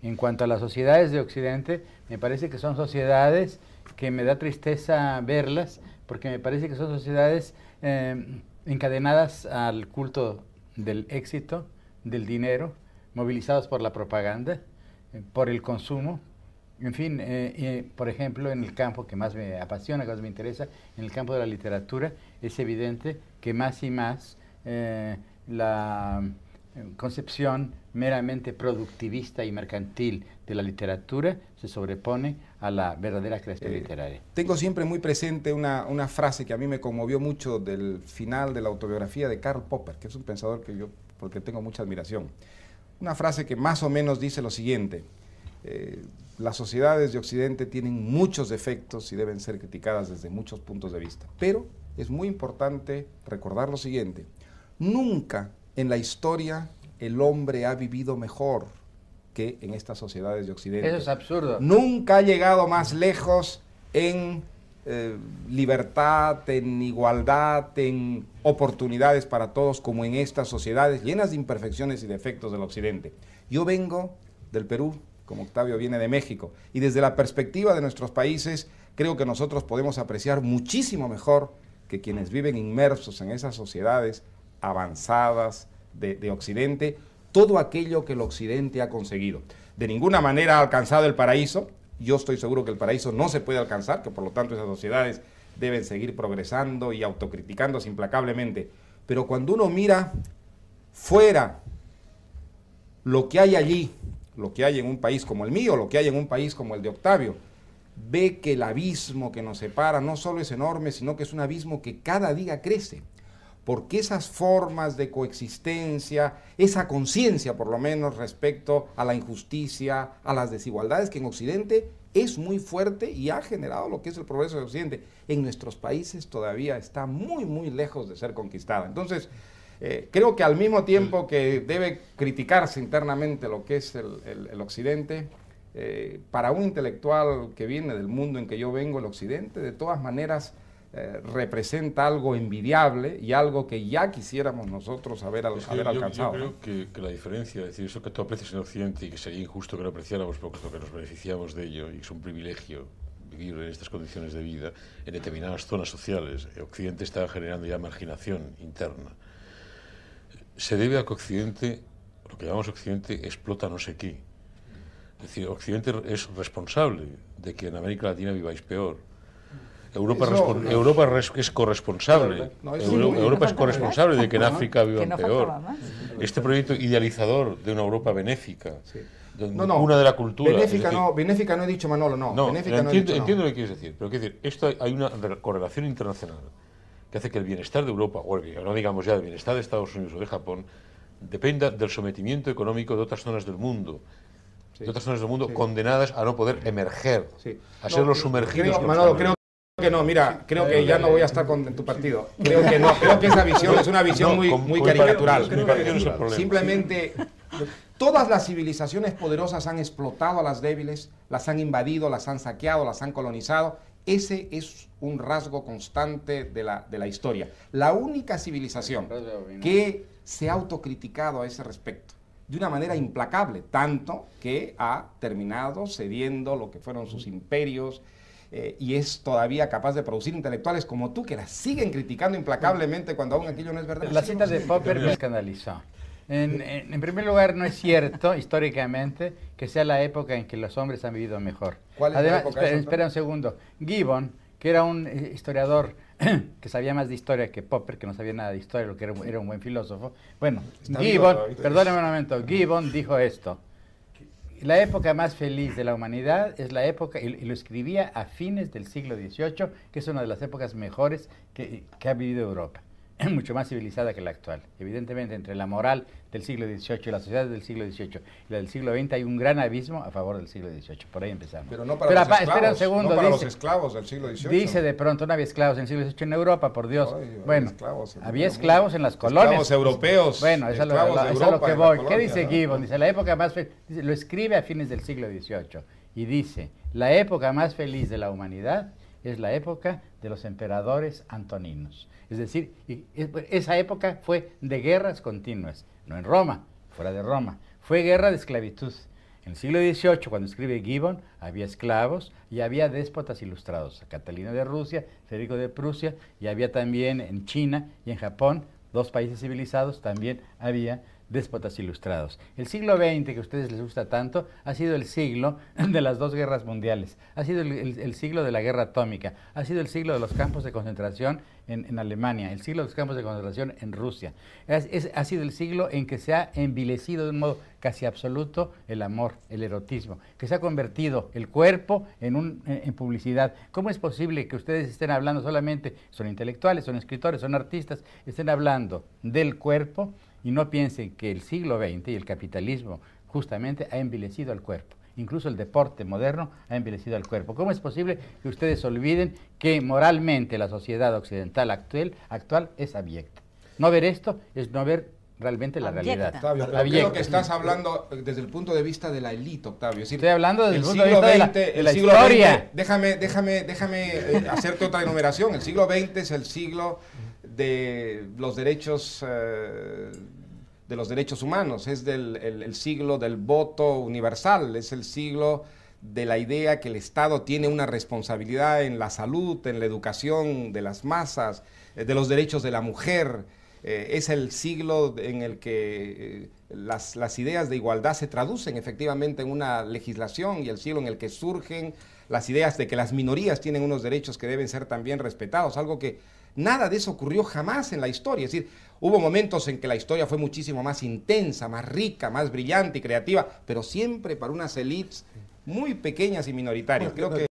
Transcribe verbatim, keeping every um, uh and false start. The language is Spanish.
En cuanto a las sociedades de Occidente, me parece que son sociedades que me da tristeza verlas, porque me parece que son sociedades eh, encadenadas al culto del éxito, del dinero, movilizados por la propaganda, eh, por el consumo. En fin, eh, eh, por ejemplo, en el campo que más me apasiona, que más me interesa, en el campo de la literatura, es evidente que más y más eh, la concepción meramente productivista y mercantil de la literatura se sobrepone a la verdadera creación eh, literaria. Tengo siempre muy presente una, una frase que a mí me conmovió mucho del final de la autobiografía de Karl Popper, que es un pensador que yo, porque tengo mucha admiración. Una frase que más o menos dice lo siguiente: eh, las sociedades de Occidente tienen muchos defectos y deben ser criticadas desde muchos puntos de vista, pero es muy importante recordar lo siguiente: nunca en la historia el hombre ha vivido mejor que en estas sociedades de Occidente. Eso es absurdo. Nunca ha llegado más lejos en eh, libertad, en igualdad, en oportunidades para todos como en estas sociedades llenas de imperfecciones y defectos del Occidente. Yo vengo del Perú, como Octavio viene de México, y desde la perspectiva de nuestros países creo que nosotros podemos apreciar muchísimo mejor que quienes viven inmersos en esas sociedades avanzadas de, de Occidente, todo aquello que el Occidente ha conseguido. De ninguna manera ha alcanzado el paraíso. Yo estoy seguro que el paraíso no se puede alcanzar, que por lo tanto esas sociedades deben seguir progresando y autocriticándose implacablemente. Pero cuando uno mira fuera lo que hay allí, lo que hay en un país como el mío, lo que hay en un país como el de Octavio, ve que el abismo que nos separa no solo es enorme, sino que es un abismo que cada día crece. Porque esas formas de coexistencia, esa conciencia por lo menos respecto a la injusticia, a las desigualdades que en Occidente es muy fuerte y ha generado lo que es el progreso de Occidente, en nuestros países todavía está muy muy lejos de ser conquistada. Entonces, eh, creo que al mismo tiempo que debe criticarse internamente lo que es el, el, el Occidente, eh, para un intelectual que viene del mundo en que yo vengo, el Occidente, de todas maneras, Eh, representa algo envidiable y algo que ya quisiéramos nosotros haber, al, es que haber yo, alcanzado. Yo creo que, que la diferencia, es decir, eso que tú aprecias en Occidente y que sería injusto que lo apreciáramos porque es lo que nos beneficiamos de ello y es un privilegio vivir en estas condiciones de vida en determinadas zonas sociales. Occidente está generando ya marginación interna. Se debe a que Occidente, lo que llamamos Occidente, explota no sé qué. Es decir, Occidente es responsable de que en América Latina viváis peor. Europa, Eso, no, Europa es corresponsable, no, es Euro, muy, Europa es corresponsable de que en África vivan no peor. Este proyecto idealizador de una Europa benéfica, sí. de, no, no, una de la cultura. Benéfica, decir, no, benéfica no he dicho, Manolo, no. no, benéfica entiendo, no he dicho, entiendo no. lo que quieres decir, pero quiero decir, esto hay una correlación internacional que hace que el bienestar de Europa, o el, no digamos ya el bienestar de Estados Unidos o de Japón, dependa del sometimiento económico de otras zonas del mundo. Sí. De otras zonas del mundo sí. condenadas a no poder emerger, sí. a ser no, los sumergidos. Creo, Manolo, creo que no, mira, creo que ya no voy a estar con en tu partido. Creo que no, creo que esa visión es una visión muy, muy caricatural. Simplemente, todas las civilizaciones poderosas han explotado a las débiles, las han invadido, las han saqueado, las han colonizado. Ese es un rasgo constante de la, de la historia. La única civilización que se ha autocriticado a ese respecto de una manera implacable, tanto que ha terminado cediendo lo que fueron sus imperios, Eh, y es todavía capaz de producir intelectuales como tú, que las siguen criticando implacablemente cuando aún aquello no es verdad. La cita de Popper me escandalizó. En, en, en primer lugar, no es cierto, históricamente, que sea la época en que los hombres han vivido mejor. ¿Cuál es Además, la época? Espera, espera un segundo. Gibbon, que era un historiador que sabía más de historia que Popper, que no sabía nada de historia, lo que era, era un buen filósofo. Bueno, Está Gibbon, perdóneme un momento, Gibbon dijo esto. La época más feliz de la humanidad es la época, y lo escribía a fines del siglo dieciocho, que es una de las épocas mejores que, que ha vivido Europa, mucho más civilizada que la actual. Evidentemente, entre la moral del siglo dieciocho y la sociedad del siglo dieciocho y la del siglo veinte hay un gran abismo a favor del siglo dieciocho. Por ahí empezamos. Pero no para Pero, los apa, esclavos, espera un segundo, no para dice, los esclavos del siglo dieciocho. Dice de pronto, no había esclavos en el siglo dieciocho en Europa, por Dios. Ay, bueno, esclavos en había esclavos en las colonias. Esclavos europeos. Bueno, eso es lo, lo, Europa, lo que voy. ¿Qué colonia, dice ¿no? Gibbon? Dice, la época más feliz, dice, lo escribe a fines del siglo dieciocho y dice, la época más feliz de la humanidad es la época de los emperadores antoninos. Es decir, y esa época fue de guerras continuas, no en Roma, fuera de Roma. Fue guerra de esclavitud, En el siglo dieciocho, cuando escribe Gibbon, había esclavos y había déspotas ilustrados. Catalina de Rusia, Federico de Prusia, y había también en China y en Japón, dos países civilizados, también había déspotas ilustrados. El siglo veinte, que a ustedes les gusta tanto, ha sido el siglo de las dos guerras mundiales, ha sido el, el, el siglo de la guerra atómica, ha sido el siglo de los campos de concentración en, en Alemania, el siglo de los campos de concentración en Rusia. Es, es, ha sido el siglo en que se ha envilecido de un modo casi absoluto el amor, el erotismo, que se ha convertido el cuerpo en, un, en, en publicidad. ¿Cómo es posible que ustedes estén hablando solamente, son intelectuales, son escritores, son artistas, estén hablando del cuerpo y no piensen que el siglo veinte y el capitalismo justamente ha envilecido al cuerpo? Incluso el deporte moderno ha envilecido al cuerpo. ¿Cómo es posible que ustedes olviden que moralmente la sociedad occidental actual, actual es abyecta? No ver esto es no ver realmente la Abyecta. realidad. Octavio, pero creo que estás hablando desde el punto de vista de la élite, Octavio. Es decir, Estoy hablando desde el, el punto de siglo vista veinte, de la, de el la siglo historia. veinte, déjame, déjame, déjame eh, hacerte otra enumeración. El siglo veinte es el siglo de los derechos eh, de los derechos humanos, es del, el, el siglo del voto universal, es el siglo de la idea que el Estado tiene una responsabilidad en la salud, en la educación de las masas, eh, de los derechos de la mujer. Eh, es el siglo en el que eh, las, las ideas de igualdad se traducen efectivamente en una legislación, y el siglo en el que surgen las ideas de que las minorías tienen unos derechos que deben ser también respetados, algo que nada de eso ocurrió jamás en la historia. Es decir, hubo momentos en que la historia fue muchísimo más intensa, más rica, más brillante y creativa, pero siempre para unas élites muy pequeñas y minoritarias. Creo que